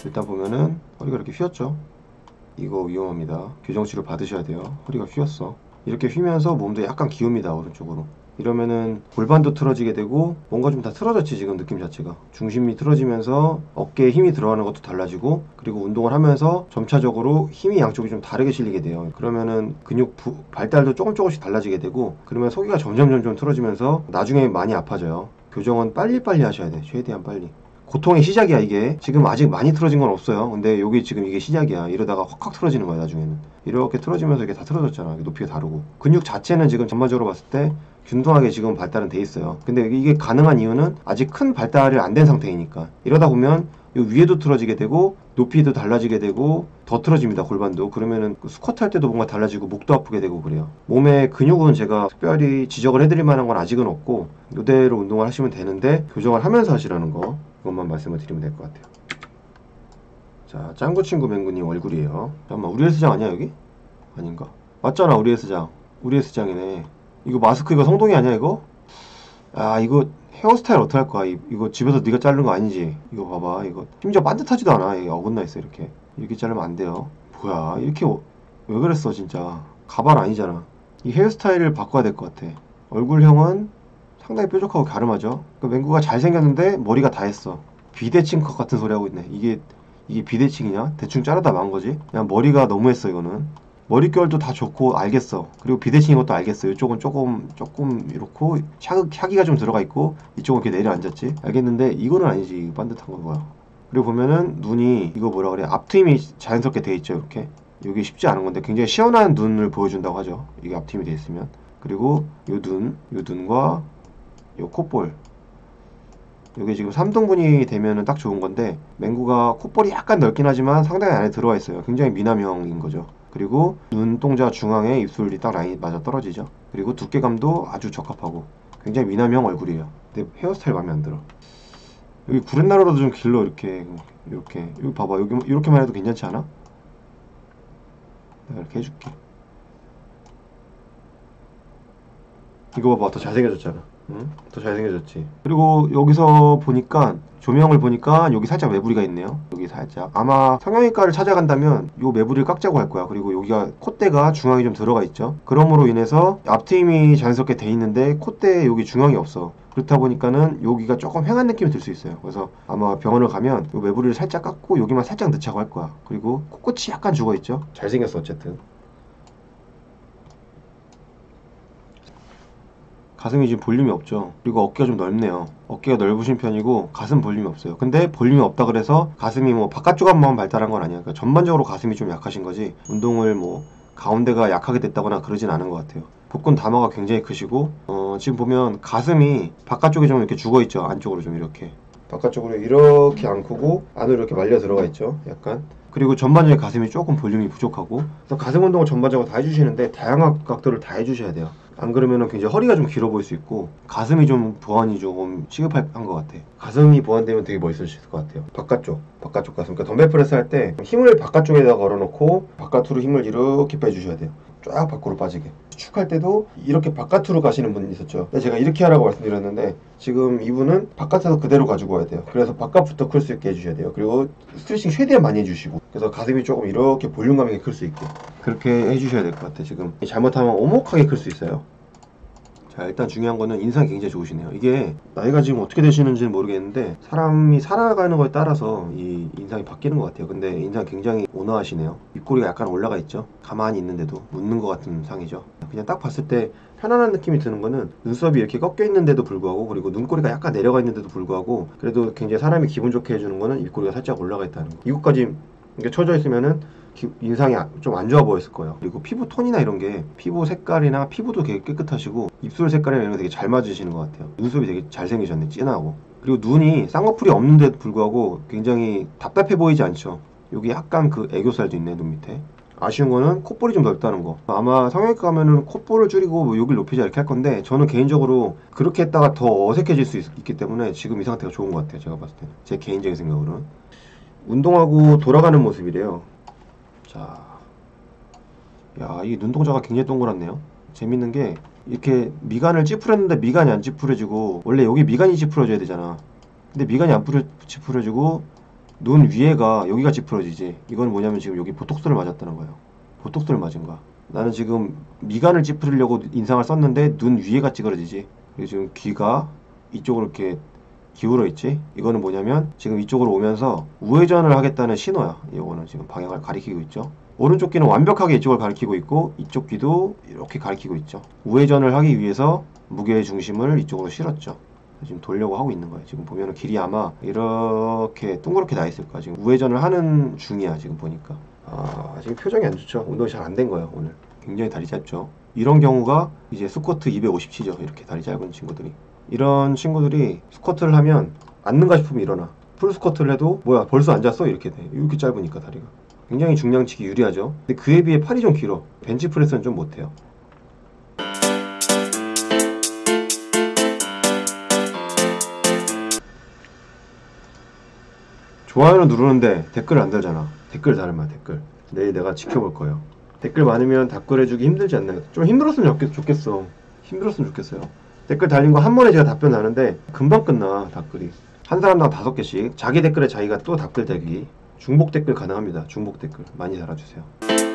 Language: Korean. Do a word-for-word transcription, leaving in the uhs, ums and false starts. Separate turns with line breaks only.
일단 보면은 허리가 이렇게 휘었죠. 이거 위험합니다. 교정치료 받으셔야 돼요. 허리가 휘었어. 이렇게 휘면서 몸도 약간 기웁니다, 오른쪽으로. 이러면은 골반도 틀어지게 되고 뭔가 좀 다 틀어졌지, 지금 느낌 자체가. 중심이 틀어지면서 어깨에 힘이 들어가는 것도 달라지고, 그리고 운동을 하면서 점차적으로 힘이 양쪽이 좀 다르게 실리게 돼요. 그러면은 근육 부, 발달도 조금 조금씩 달라지게 되고, 그러면 속이가 점점 점점 틀어지면서 나중에 많이 아파져요. 교정은 빨리빨리 하셔야 돼, 최대한 빨리. 고통의 시작이야, 이게. 지금 아직 많이 틀어진 건 없어요. 근데 여기 지금 이게 시작이야. 이러다가 확확 틀어지는 거야, 나중에는. 이렇게 틀어지면서 이게 다 틀어졌잖아. 높이가 다르고. 근육 자체는 지금 전반적으로 봤을 때 균등하게 지금 발달은 돼 있어요. 근데 이게 가능한 이유는 아직 큰 발달이 안 된 상태이니까. 이러다 보면 이 위에도 틀어지게 되고 높이도 달라지게 되고 더 틀어집니다, 골반도. 그러면은 스쿼트 할 때도 뭔가 달라지고 목도 아프게 되고 그래요. 몸의 근육은 제가 특별히 지적을 해드릴 만한 건 아직은 없고, 이대로 운동을 하시면 되는데 교정을 하면서 하시라는 거, 그것만 말씀을 드리면 될 것 같아요. 자, 짱구 친구 맹구님 얼굴이에요. 잠깐만, 우리 헬스장 아니야 여기? 아닌가? 맞잖아, 우리 헬스장. 우리 헬스장이네. 이거 마스크 이거 성동이 아니야 이거? 아, 이거 헤어스타일 어떻게 할 거야? 이, 이거 집에서 네가 자르는 거 아니지? 이거 봐봐, 이거 심지어 반듯하지도 않아. 이게 어긋나 있어. 이렇게 이렇게 자르면 안 돼요. 뭐야, 이렇게 어, 왜 그랬어 진짜. 가발 아니잖아. 이 헤어스타일을 바꿔야 될 것 같아. 얼굴형은 상당히 뾰족하고 갸름하죠. 그 맹구가 잘생겼는데 머리가 다 했어. 비대칭 컷 같은 소리 하고 있네. 이게 이게 비대칭이냐? 대충 자르다 만 거지. 그냥 머리가 너무 했어 이거는. 머릿결도 다 좋고 알겠어. 그리고 비대칭인 것도 알겠어. 이쪽은 조금 조금 이렇고 샤그, 샤기가 좀 들어가 있고 이쪽은 이렇게 내려앉았지. 알겠는데 이거는 아니지. 반듯한 거 뭐야. 그리고 보면은 눈이 이거 뭐라 그래, 앞트임이 자연스럽게 돼 있죠. 이렇게 이게 쉽지 않은 건데 굉장히 시원한 눈을 보여준다고 하죠, 이게 앞트임이 돼 있으면. 그리고 요 눈, 요 눈과 요 콧볼, 이게 지금 삼 등분이 되면은 딱 좋은 건데, 맹구가 콧볼이 약간 넓긴 하지만 상당히 안에 들어가 있어요. 굉장히 미남형인 거죠. 그리고 눈동자 중앙에 입술이 딱 라인이 맞아 떨어지죠. 그리고 두께감도 아주 적합하고 굉장히 미남형 얼굴이에요. 근데 헤어스타일 마음에 안 들어. 여기 구렛나루라도 좀 길러. 이렇게 이렇게 여기 봐봐. 여기 이렇게만 해도 괜찮지 않아? 내가 이렇게 해줄게. 이거 봐봐, 더 잘생겨졌잖아. 응? 더 잘생겨졌지. 그리고 여기서 보니까, 조명을 보니까 여기 살짝 매부리가 있네요. 여기 살짝. 아마 성형외과를 찾아간다면 요 매부리를 깎자고 할 거야. 그리고 여기가 콧대가 중앙이 좀 들어가 있죠. 그러므로 인해서 앞트임이 자연스럽게 돼 있는데 콧대에 여기 중앙이 없어. 그렇다 보니까는 여기가 조금 휑한 느낌이 들 수 있어요. 그래서 아마 병원을 가면 요 매부리를 살짝 깎고 여기만 살짝 넣자고 할 거야. 그리고 코끝이 약간 죽어 있죠. 잘생겼어 어쨌든. 가슴이 지금 볼륨이 없죠. 그리고 어깨가 좀 넓네요. 어깨가 넓으신 편이고 가슴 볼륨이 없어요. 근데 볼륨이 없다 그래서 가슴이 뭐 바깥쪽 앞만 발달한 건 아니야. 그러니까 전반적으로 가슴이 좀 약하신 거지, 운동을 뭐 가운데가 약하게 됐다거나 그러진 않은 것 같아요. 복근 담화가 굉장히 크시고, 어 지금 보면 가슴이 바깥쪽에 좀 이렇게 죽어 있죠. 안쪽으로 좀 이렇게 바깥쪽으로 이렇게 안 크고 안으로 이렇게 말려 들어가 있죠, 약간. 그리고 전반적인 가슴이 조금 볼륨이 부족하고, 그래서 가슴 운동을 전반적으로 다 해주시는데 다양한 각도를 다 해주셔야 돼요. 안 그러면은 굉장히 허리가 좀 길어 보일 수 있고 가슴이 좀 보완이 조금 시급한 것 같아. 가슴이 보완되면 되게 멋있을 수 있을 것 같아요. 바깥쪽 바깥쪽 가슴. 그러니까 덤벨 프레스 할 때 힘을 바깥쪽에다 걸어놓고 바깥으로 힘을 이렇게 빼주셔야 돼요. 쫙 밖으로 빠지게. 수축할 때도 이렇게 바깥으로 가시는 분이 있었죠. 근데 제가 이렇게 하라고 말씀드렸는데 지금 이분은 바깥에서 그대로 가지고 와야 돼요. 그래서 바깥부터 클 수 있게 해주셔야 돼요. 그리고 스트레칭 최대한 많이 해주시고, 그래서 가슴이 조금 이렇게 볼륨감 있게 클 수 있게 그렇게 해주셔야 될 것 같아요. 지금 잘못하면 오목하게 클 수 있어요. 자, 일단 중요한 거는 인상이 굉장히 좋으시네요. 이게 나이가 지금 어떻게 되시는지는 모르겠는데 사람이 살아가는 거에 따라서 이 인상이 바뀌는 것 같아요. 근데 인상이 굉장히 온화하시네요. 입꼬리가 약간 올라가 있죠. 가만히 있는데도 웃는 것 같은 상이죠. 그냥 딱 봤을 때 편안한 느낌이 드는 거는 눈썹이 이렇게 꺾여 있는데도 불구하고, 그리고 눈꼬리가 약간 내려가 있는데도 불구하고, 그래도 굉장히 사람이 기분 좋게 해주는 거는 입꼬리가 살짝 올라가 있다는 거. 이것까지 이렇게 쳐져 있으면은 인상이 좀 안 좋아 보였을 거예요. 그리고 피부 톤이나 이런 게, 피부 색깔이나 피부도 되게 깨끗하시고 입술 색깔이나 이런 거 되게 잘 맞으시는 것 같아요. 눈썹이 되게 잘생기셨네, 진하고. 그리고 눈이 쌍꺼풀이 없는데도 불구하고 굉장히 답답해 보이지 않죠. 여기 약간 그 애교살도 있네, 눈 밑에. 아쉬운 거는 콧볼이 좀 넓다는 거. 아마 성형외과 가면은 콧볼을 줄이고 뭐 여기를 높이자 이렇게 할 건데, 저는 개인적으로 그렇게 했다가 더 어색해질 수 있, 있기 때문에 지금 이 상태가 좋은 것 같아요. 제가 봤을 때는, 제 개인적인 생각으로는. 운동하고 돌아가는 모습이래요. 자, 야, 이 눈동자가 굉장히 동그랗네요. 재밌는 게 이렇게 미간을 찌푸렸는데 미간이 안 찌푸려지고, 원래 여기 미간이 찌푸려져야 되잖아. 근데 미간이 안 찌푸려지고 눈 위에가 여기가 찌푸러지지. 이건 뭐냐면 지금 여기 보톡스를 맞았다는 거예요. 보톡스를 맞은 거야. 나는 지금 미간을 찌푸리려고 인상을 썼는데 눈 위에가 찌그러지지. 그리고 지금 귀가 이쪽으로 이렇게 기울어 있지. 이거는 뭐냐면 지금 이쪽으로 오면서 우회전을 하겠다는 신호야. 이거는 지금 방향을 가리키고 있죠. 오른쪽 귀는 완벽하게 이쪽을 가리키고 있고 이쪽 귀도 이렇게 가리키고 있죠. 우회전을 하기 위해서 무게의 중심을 이쪽으로 실었죠. 지금 돌려고 하고 있는 거예요. 지금 보면은 길이 아마 이렇게 동그랗게 나 있을 거야. 지금 우회전을 하는 중이야. 지금 보니까. 아, 지금 표정이 안 좋죠. 운동이 잘 안 된 거예요. 오늘 굉장히 다리 짧죠. 이런 경우가 이제 스쿼트 이백오십 치죠. 이렇게 다리 짧은 친구들이. 이런 친구들이 스쿼트를 하면 앉는가 싶으면 일어나. 풀 스쿼트를 해도 뭐야 벌써 앉았어? 이렇게 돼. 이렇게 짧으니까 다리가. 굉장히 중량치기 유리하죠. 근데 그에 비해 팔이 좀 길어. 벤치프레스는 좀 못해요. 좋아요는 누르는데 댓글 안 달잖아. 댓글 달마 댓글. 내일 내가 지켜볼 거예요. 댓글 많으면 답글해주기 힘들지 않나요? 좀 힘들었으면 좋겠, 좋겠어. 힘들었으면 좋겠어요. 댓글 달린 거 한 번에 제가 답변 하는데 금방 끝나. 답글이 한 사람당 다섯 개씩. 자기 댓글에 자기가 또 답글 달기. 중복 댓글 가능합니다. 중복 댓글 많이 달아주세요.